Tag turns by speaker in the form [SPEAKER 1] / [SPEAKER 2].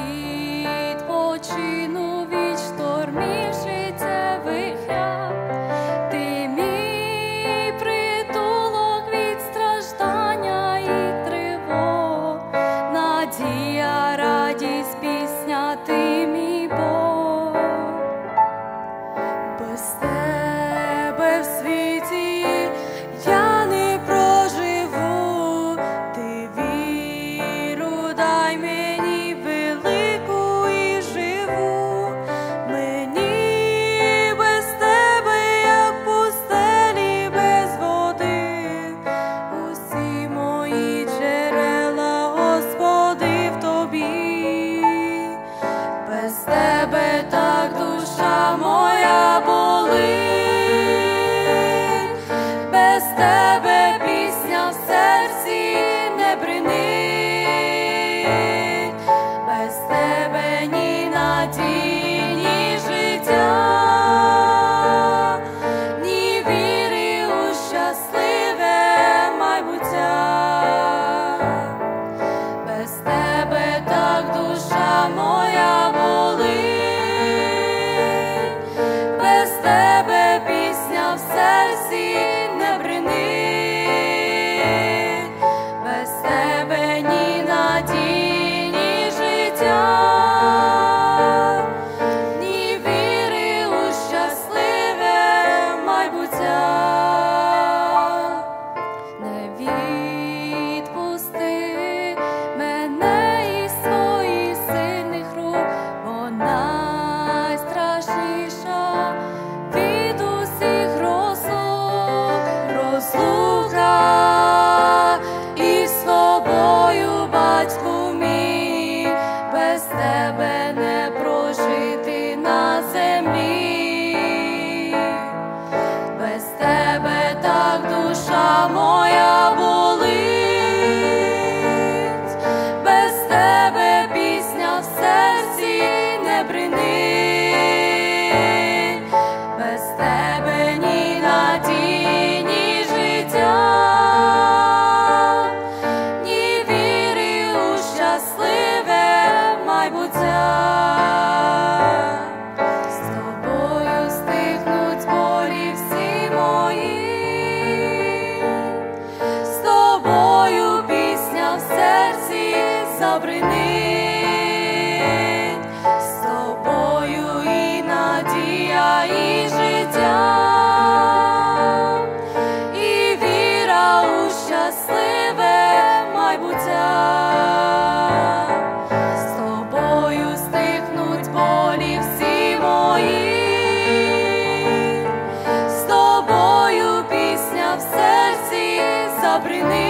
[SPEAKER 1] відпочину від штормів життєвих я. Ти мій притулок від страждання і тривог, надія, радість, пісня, ти мій Бог. Без тебе в світі я не проживу, ти віру дай мені велику і живу. Мені без тебе, як пустелі без води, усі мої джерела, Господи, в тобі. Без тебе так душа моя болить, без тебе пісня в серці не бринить, без тебе ні надії, ні життя, ні віри у щасливе майбуття. Без тебе так душа моя болить, без тебе пісня в серці не бринить, без тебе ні надії, ні життя, ні віри у щасливе майбуття. Не відпусти мене із своїх сильних рук, бо найстрашніша від усіх розлука із тобою, батьку мій, без тебе не прожити на землі. Без тебе так душа моя болить, без тебе пісня в серці не бринить, без тебе ні надії, ні життя, ні віри у щасливе майбуття. З тобою стихнуть болі всі мої, з тобою пісня в серці забринить, з тобою і надія, і життя, і віра у щасливе майбуття. З тобою стихнуть болі всі мої, з тобою пісня в серці забринить.